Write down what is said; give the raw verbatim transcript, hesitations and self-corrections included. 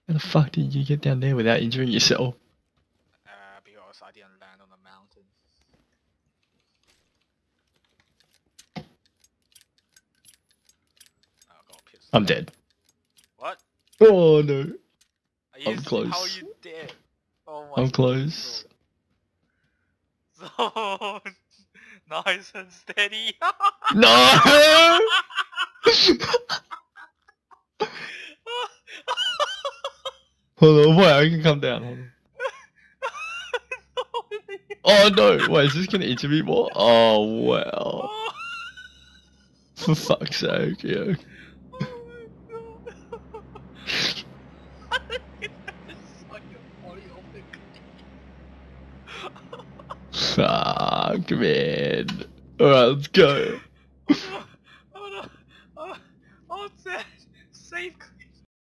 How the fuck did you get down there without injuring yourself? Uh, because I didn't land on the mountain. Oh, I got a pistol. I'm dead. What? Oh no. Are you I'm close. How are you dead? Oh my I'm close. God. So nice and steady. No! Hold on, wait, I can come down. Hold on. Oh no, wait, is this gonna injure me more? Oh well. For fuck's sake, yeah. Fuck, man. Alright, let's go.